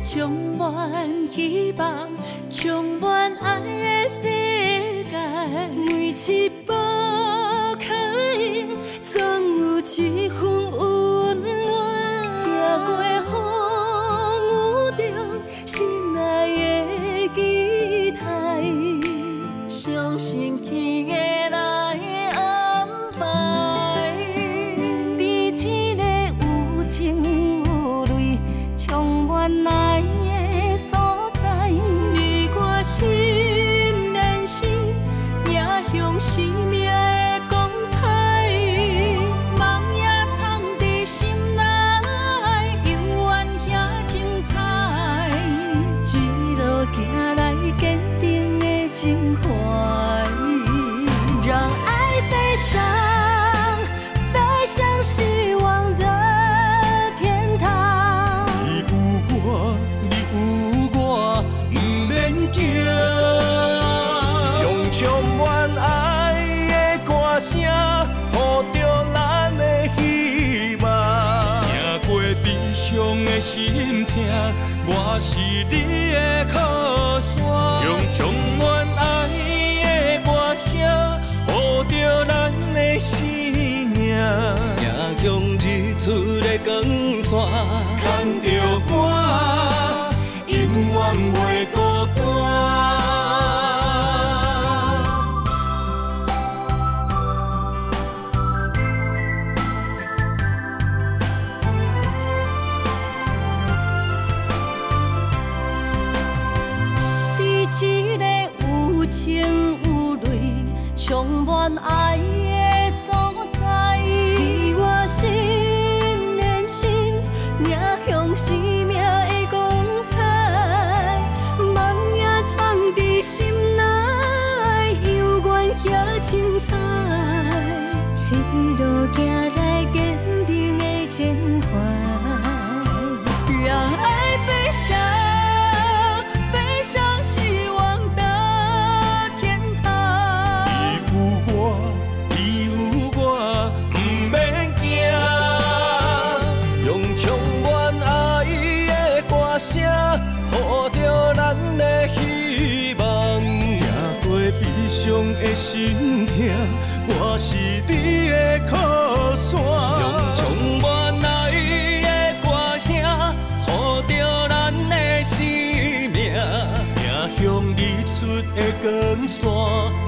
充满希望，充满爱的世界，每一步脚印总有一份温暖。行过风雨中，心内的期待，相信天的来安排。伫这个有情有泪，充满爱的所在，你我心连心，影响生命的光彩。梦也藏伫心内，犹原遐精彩。一路行来，坚定的情怀，让爱飞翔，飞向希望的天堂。 你有我，你有我，不免惊。用充满爱的歌声，护着咱的希望。行过悲伤的心痛，我是你的靠山。用充满爱的歌声，护着咱的生命。迎向日出的光线，牵着我，永远袂孤单。 伫这个有情有泪，充满爱的所在，你我心连心，影响生命的光彩。梦也藏伫心内，犹原遐精彩。一路行来，坚定的情怀，让爱飞翔，飞向希望的天堂。 你有我，你有我，不免惊。用充满爱的歌声，护着咱的希望。行过悲伤的心痛，我是你的靠山。用充满爱的歌声，护着咱的生命。迎向日出的光线。